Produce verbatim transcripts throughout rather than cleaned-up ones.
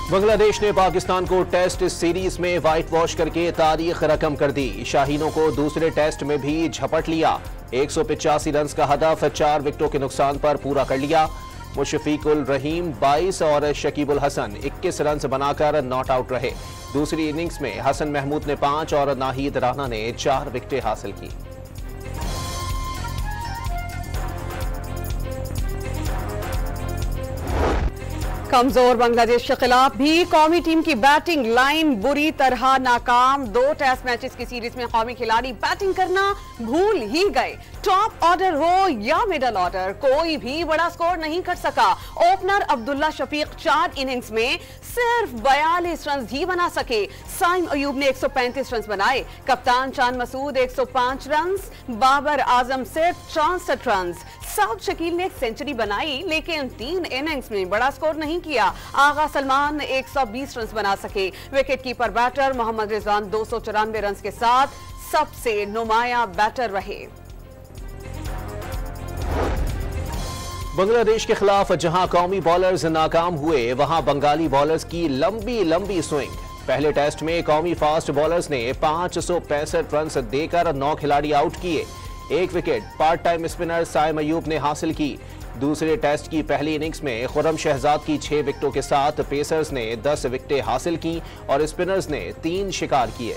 बांग्लादेश ने पाकिस्तान को test series में व्हाइट वॉश करके तारीख रकम कर दी। शाहीनों को दूसरे टेस्ट में भी झपट लिया। एक सौ पिचासी रन का हदफ चार विकेटों के नुकसान पर पूरा कर लिया। मुशफिकुल रहीम बाईस और शकीबुल हसन इक्कीस रन बनाकर नॉट आउट रहे। दूसरी इनिंग्स में हसन महमूद ने पांच और नाहिद राना ने चार विकेटें हासिल की। कमजोर बांग्लादेश के खिलाफ भी कौमी टीम की बैटिंग लाइन बुरी तरह नाकाम। दो टेस्ट मैचेस की सीरीज में कौमी खिलाड़ी बैटिंग करना भूल ही गए। टॉप ऑर्डर हो या मिडल ऑर्डर, कोई भी बड़ा स्कोर नहीं कर सका। ओपनर अब्दुल्ला शफीक चार इनिंग्स में सिर्फ बयालीस रन ही बना सके। साइम अयूब ने एक सौ पैंतीस रन बनाए। कप्तान चांद मसूद एक सौ पांच रन, बाबर आजम सिर्फ चौसठ रन। साउद शकील ने एक सेंचुरी बनाई लेकिन तीन इनिंग्स में बड़ा स्कोर नहीं किया। आगा सलमान एक सौ बीस रन बना सके। Wicket keeper batter Mohammad Rizwan दो सौ चौरानवे रन के साथ सबसे नुमाया बैटर रहे। बांग्लादेश के खिलाफ जहां कौमी बॉलर्स नाकाम हुए, वहां बंगाली बॉलर्स की लंबी लंबी स्विंग। पहले टेस्ट में कौमी फास्ट बॉलर्स ने पांच सौ पैंसठ रन देकर नौ खिलाड़ी आउट किए। एक wicket part time spinner Saim Ayub ने हासिल की। दूसरे टेस्ट की पहली इनिंग्स में खुर्रम शहजाद की छह विकेटों के साथ पेसर्स ने दस विकेटें हासिल की और स्पिनर्स ने तीन शिकार किए।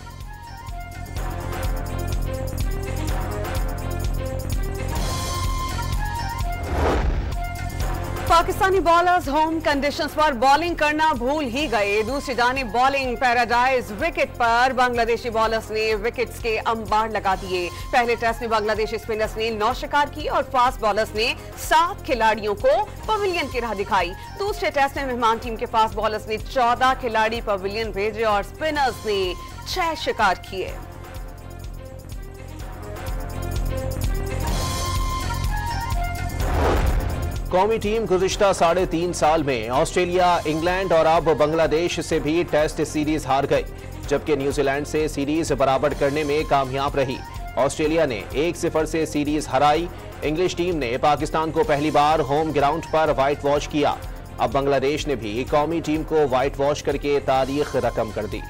पाकिस्तानी बॉलर्स होम कंडीशंस पर बॉलिंग करना भूल ही गए। दूसरी जानिब बॉलिंग पैराडाइज विकेट पर बांग्लादेशी बॉलर्स ने विकेट्स के अंबार लगा दिए। पहले टेस्ट में बांग्लादेशी स्पिनर्स ने नौ शिकार की और फास्ट बॉलर्स ने सात खिलाड़ियों को पवेलियन की राह दिखाई। दूसरे टेस्ट में मेहमान टीम के फास्ट बॉलर्स ने चौदह खिलाड़ी पवेलियन भेजे और स्पिनर्स ने छह शिकार किए। कौमी टीम गुज़िश्ता साढ़े तीन साल में ऑस्ट्रेलिया, इंग्लैंड और अब बांग्लादेश से भी टेस्ट सीरीज हार गई, जबकि न्यूजीलैंड से सीरीज बराबर करने में कामयाब रही। ऑस्ट्रेलिया ने एक सिफर से सीरीज हराई। इंग्लिश टीम ने पाकिस्तान को पहली बार होम ग्राउंड पर व्हाइट वॉश किया। अब बांग्लादेश ने भी कौमी टीम को व्हाइट वॉश करके तारीख रकम कर दी।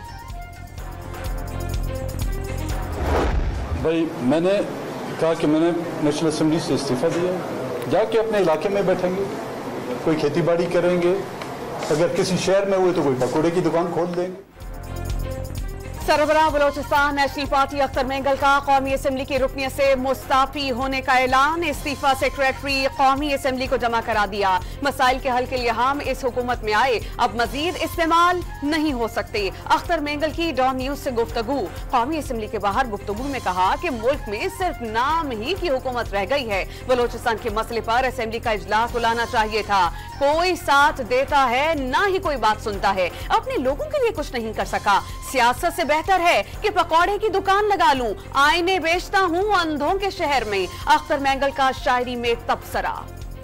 भाई मैंने कहा कि मैंने नेशनल असेंबली से इस्तीफा दिया, जाके अपने इलाके में बैठेंगे, कोई खेती बाड़ी करेंगे, अगर किसी शहर में हुए तो कोई पकौड़े की दुकान खोल देंगे। सरबराह बलोचिस्तान नेशनल पार्टी अख्तर मेंगल का कौमी असेंबली की रुकनियत से मुस्ताफी होने का ऐलान। इस्तीफा सेक्रेटरी कौमी असेंबली को जमा करा दिया। मसाइल के हल के लिए हम इस हुकूमत में आए, अब मजीद इस्तेमाल नहीं हो सकते। अख्तर मेंगल की डॉन न्यूज से गुफ्तगू। कौमी असेंबली के बाहर गुफ्तगू में कहा कि मुल्क में सिर्फ नाम ही की हुकूमत रह गई है। बलोचिस्तान के मसले पर असेंबली का इजलास बुलाना चाहिए था। कोई साथ देता है ना ही कोई बात सुनता है। अपने लोगों के लिए कुछ नहीं कर सका। सियासत से बेहतर है कि पकौड़े की दुकान लगा लूं, आईने बेचता हूं अंधों के शहर में। अख्तर मेंगल का शायरी में तबसरा।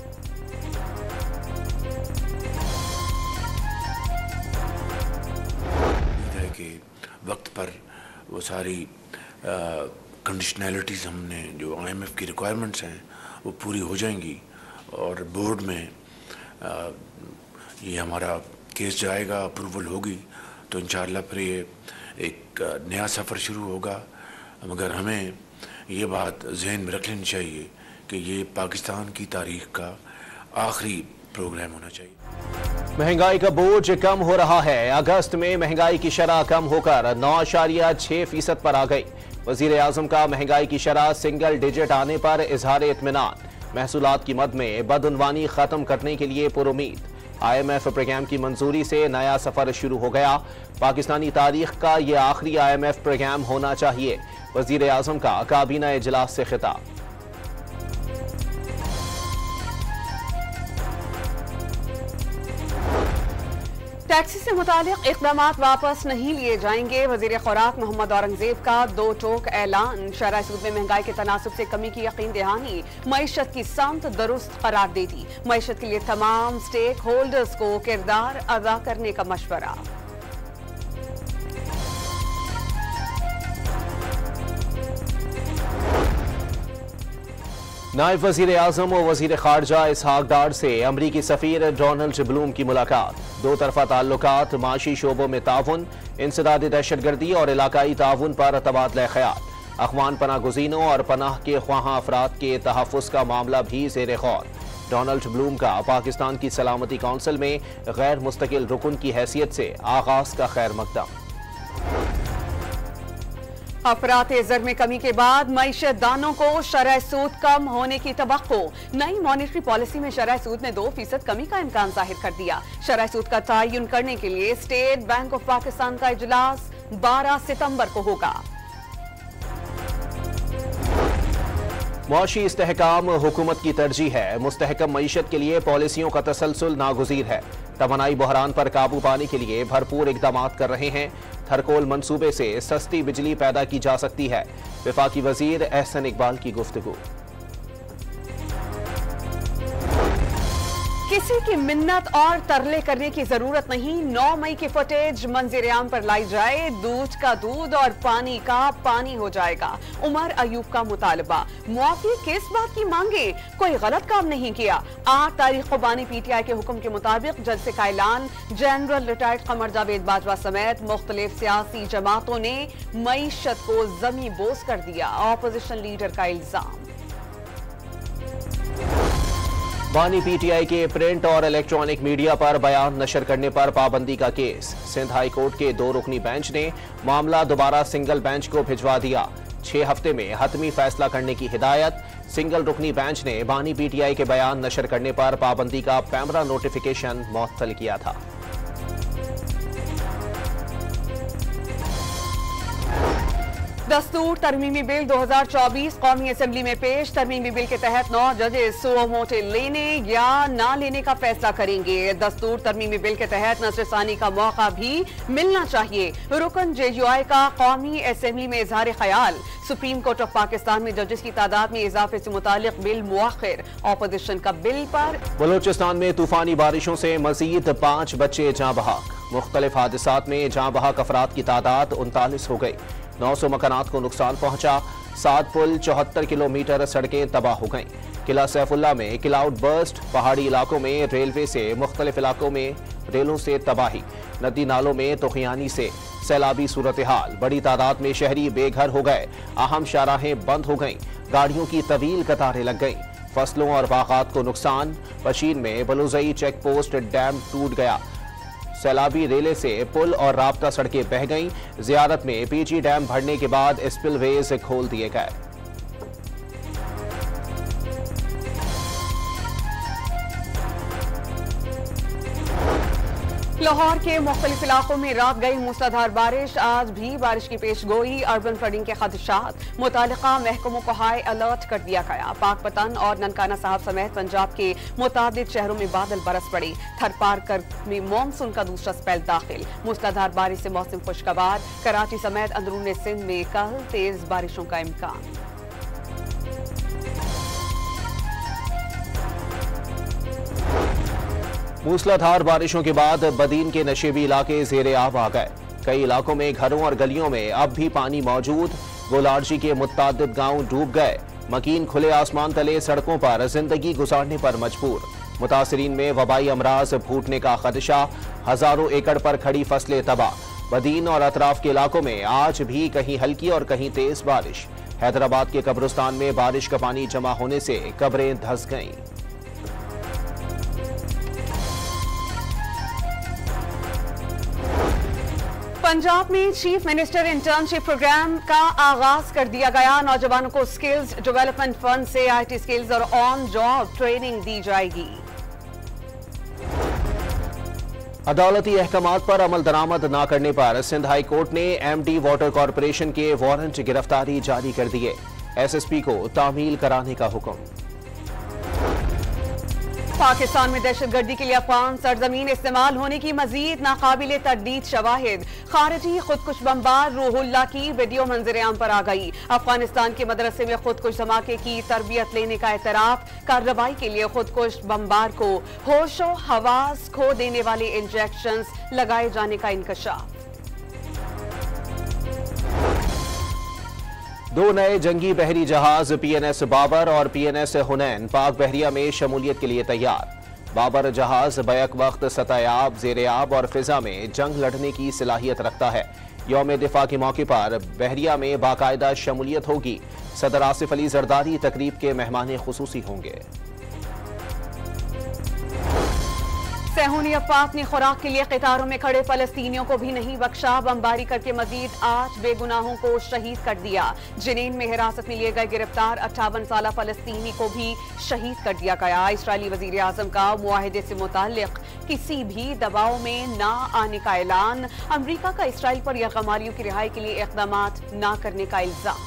कि वक्त पर वो सारी कंडीशनैलिटीज हमने जो आईएमएफ की रिक्वायरमेंट्स हैं वो पूरी हो जाएंगी और बोर्ड में आ, ये हमारा केस जाएगा, अप्रूवल होगी तो इंशाअल्लाह फिर ये एक नया सफ़र शुरू होगा। मगर हमें ये बात जहन में रख लेनी चाहिए कि ये पाकिस्तान की तारीख का आखिरी प्रोग्राम होना चाहिए। महंगाई का बोझ कम हो रहा है। अगस्त में महंगाई की शरह कम होकर नौ अशारिया छह फीसद पर आ गई। वजीर आजम का महंगाई की शरह सिंगल डिजिट आने पर इजहार इत्मीनान। महसूलात की मद में बदउनवानी खत्म करने के लिए पुरुमीद। आईएमएफ प्रोग्राम की मंजूरी से नया सफर शुरू हो गया। पाकिस्तानी तारीख का यह आखिरी आईएमएफ प्रोग्राम होना चाहिए। वजीर आजम का काबीना इजलास से खिताब। टैक्सी से मुतालिक इक़दामात वापस नहीं लिए जाएंगे। वजीर खुराक मोहम्मद औरंगजेब का दो टोक ऐलान। शरह सूद में महंगाई के तनासुब से कमी की यकीन दहानी। मईशत की समत दुरुस्त करार दे दी। मईशत के लिए तमाम स्टेक होल्डर्स को किरदार अदा करने का मशवरा। नायब वजीर आजम और वजीर खारजा इसहाक डार से अमरीकी सफीर डोनाल्ड ब्लूम की मुलाकात। दो तरफा ताल्लुकात, माशी शोबों में ताउन, इंसदादी दहशतगर्दी और इलाकाई ताउन पर तबादला ख्याल। अखवान पनाह गुज़ीनों और पनाह के ख्वाहां अफराद के तहफ़्फ़ुज़ का मामला भी ज़ेर गौर। डोनाल्ड ब्लूम का पाकिस्तान की सलामती कौंसिल में गैर मुस्तकिल रुकन की हैसियत से आगाज का खैर मकदम। अफरात ज़र में कमी के बाद मईशत दानों को शरह सूद कम होने की तवक्को। नई मॉनेटरी पॉलिसी में शरह सूद ने दो फीसद कमी का इम्कान जाहिर कर दिया। शरह सूद का तयन करने के लिए स्टेट बैंक ऑफ पाकिस्तान का इजलास बारह सितंबर को होगा। मुआशी इस्तेहकाम हुकूमत की तरजीह है। मुस्तहकम मईशत के लिए पॉलिसियों का तसलसल नागुज़ीर है। तवानाई बहरान पर काबू पाने के लिए भरपूर इकदाम कर रहे हैं। थरकोल मंसूबे से सस्ती बिजली पैदा की जा सकती है। वफाकी वजीर एहसन इकबाल की गुफ्तगू। किसी की मिन्नत और तरले करने की जरूरत नहीं। नौ मई की फुटेज मंजर-ए-आम पर लाई जाए, दूध का दूध और पानी का पानी हो जाएगा। उमर अयूब का मुतालबा, मुआफी किस बात की मांगे, कोई गलत काम नहीं किया। आठ तारीख को बानी पीटीआई के हुक्म के मुताबिक जलसे का ऐलान। जनरल रिटायर्ड कमर जावेद बाजवा समेत मुख्तलिफ सियासी जमातों ने मईशत को जमी बोस कर दिया। ऑपोजिशन लीडर का इल्जाम। बानी पीटीआई के प्रिंट और इलेक्ट्रॉनिक मीडिया पर बयान नशर करने पर पाबंदी का केस। सिंध हाई कोर्ट के दो रुकनी बेंच ने मामला दोबारा सिंगल बेंच को भिजवा दिया। छह हफ्ते में हतमी फैसला करने की हिदायत। सिंगल रुकनी बेंच ने बानी पीटीआई के बयान नशर करने पर पाबंदी का पैमरा नोटिफिकेशन मुअत्तल किया था। दस्तूर तरमीमी बिल दो हजार चौबीस कौमी असेंबली में पेश। तरमीमी बिल के तहत नौ जजेस सुओ मोटे लेने या ना लेने का फैसला करेंगे। दस्तूर तरमीमी बिल के तहत नजरसानी का मौका भी मिलना चाहिए। रुकन जे यू आई का कौमी असेंबली में इजहार ख्याल। सुप्रीम कोर्ट ऑफ पाकिस्तान में जजेस की तादाद में इजाफे से मुतालिक बिल मुआखिर। ऑपोजिशन का बिल पर। बलोचिस्तान में तूफानी बारिशों से मजीद पांच बच्चे जाँ बहक। मुख्तलिफ हादसात में जाँ बहक अफराद की तादाद उनतालीस हो गई। नौ सौ मकानात को नुकसान पहुंचा। सात पुल, चौहत्तर किलोमीटर सड़कें तबाह हो गईं। किला सैफुल्ला में क्लाउड बर्स्ट। पहाड़ी इलाकों में रेलवे से मुख्तलिफ इलाकों में रेलों से तबाही। नदी नालों में तोखियानी से सैलाबी सूरत हाल। बड़ी तादाद में शहरी बेघर हो गए। अहम शाहराहें बंद हो गईं। गाड़ियों की तवील कतारें लग गईं। फसलों और बागात को नुकसान। पशीन में बलुजई चेक पोस्ट डैम टूट गया। सैलाबी रेले से पुल और राब्ता सड़कें बह गईं। जियारत में पीची डैम भरने के बाद स्पिलवेज खोल दिए गए। लाहौर के मुख्तलिफ इलाकों में रात गई मूसलाधार बारिश। आज भी बारिश की पेश गोई। अर्बन फ्लडिंग के खदशात। मुतालिका महकमों को हाई अलर्ट कर दिया गया। पाकपतन और ननकाना साहब समेत पंजाब के मुतादिद शहरों में बादल बरस पड़े। थरपारकर में मानसून का दूसरा स्पेल दाखिल। मूसलाधार बारिश से मौसम खुशगवार। कराची समेत अंदरूनी सिंध में कल तेज बारिशों का इम्कान। मूसलाधार बारिशों के बाद बदीन के नशेबी इलाके जेरे आब आ गए। कई इलाकों में घरों और गलियों में अब भी पानी मौजूद। गोलारजी के मुत्तादिद गांव डूब गए। मकीन खुले आसमान तले सड़कों पर जिंदगी गुजारने पर मजबूर। मुतासरीन में वबाई अमराज फूटने का खदशा। हजारों एकड़ पर खड़ी फसलें तबाह। बदीन और अतराफ के इलाकों में आज भी कहीं हल्की और कहीं तेज बारिश। हैदराबाद के कब्रिस्तान में बारिश का पानी जमा होने से कब्रें धंस गईं। पंजाब में चीफ मिनिस्टर इंटर्नशिप प्रोग्राम का आगाज कर दिया गया। नौजवानों को स्किल्स डेवलपमेंट फंड से आईटी स्किल्स और ऑन जॉब ट्रेनिंग दी जाएगी। अदालती अहकामात पर अमल दरामद न करने पर सिंध हाई कोर्ट ने एमडी वाटर कॉरपोरेशन के वारंट गिरफ्तारी जारी कर दिए। एसएसपी को तामील कराने का हुक्म। पाकिस्तान में दहशतगर्दी के लिए अफगान सरजमीन इस्तेमाल होने की मजीद नाकाबिले तरदीद शवाहिद। खारिजी खुदकुश बमबार रूहुल्ला की वीडियो मंजर-ए-आम पर आ गई। अफगानिस्तान के मदरसे में खुदकुश धमाके की तरबियत लेने का एतराफ। कार्रवाई के लिए खुदकुश बमबार को होशो हवास खो देने वाले इंजेक्शंस लगाए जाने का इंकशाफ। दो नए जंगी बहरी जहाज पीएनएस बाबर और पीएनएस हुनैन पाक बहरिया में शमूलियत के लिए तैयार। बाबर जहाज बैक वक्त सतहयाब, ज़ेर-ए-आब और फिजा में जंग लड़ने की सलाहियत रखता है। यौम दिफा के मौके पर बहरिया में बाकायदा शमूलियत होगी। सदर आसिफ अली जरदारी तकरीब के मेहमान खुसूसी होंगे। सहूनी अफवाह अपनी खुराक के लिए कतारों में खड़े फलस्तीनियों को भी नहीं बख्शा। बमबारी करके मजीद आठ बेगुनाहों को शहीद कर दिया। जिनीन में हिरासत में लिए गए गिरफ्तार अट्ठावन साल फलस्तीनी को भी शहीद कर दिया गया। इस्राएली वजीर आजम का मुआहिदे से मुताल्लिक किसी भी दबाव में ना आने का ऐलान। अमरीका का इसराइल पर यरगमारियों की रिहाई के लिए इक़दाम ना करने का इल्जाम।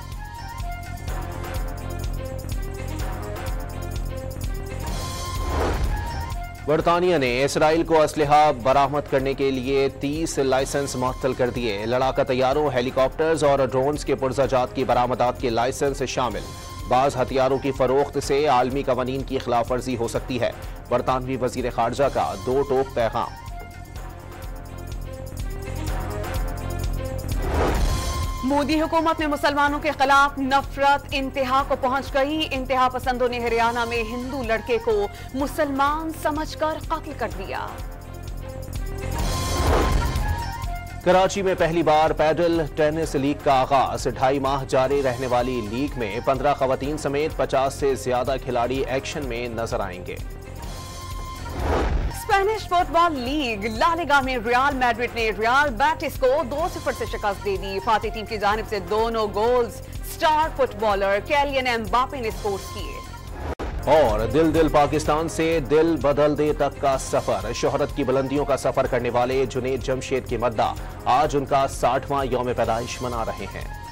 बरतानिया ने इसराइल को असलहा बरामद करने के लिए तीस लाइसेंस मुअत्तल कर दिए। लड़ाका तैयारों, हेलीकॉप्टर्स और ड्रोन्स के पुरज़ाजात की बरामदात के लाइसेंस शामिल। बाज़ हथियारों की फरोख्त से आलमी कवानीन की खिलाफ वर्जी हो सकती है। बरतानवी वजीर खारजा का दो टोक पैगाम। मोदी हुकूमत में मुसलमानों के खिलाफ नफरत इंतहा को पहुंच गई। इंतहा पसंदों ने हरियाणा में हिंदू लड़के को मुसलमान समझकर कत्ल कर दिया। कराची में पहली बार पैडल टेनिस लीग का आगाज। ढाई माह जारी रहने वाली लीग में पंद्रह खवातीन समेत पचास से ज्यादा खिलाड़ी एक्शन में नजर आएंगे। Spanish football league La Liga में रियल मैड्रिड ने रियल बेटिस को दो सिफर से शिकस्त दे दी। फातेह टीम की जानिब से दोनों goals star footballer Kylian Mbappe ने स्कोर किए। और दिल दिल पाकिस्तान से दिल बदल दे तक का सफर। शोहरत की बुलंदियों का सफर करने वाले जुनैद जमशेद की मद्दा आज उनका साठवां यौम पैदाइश मना रहे हैं।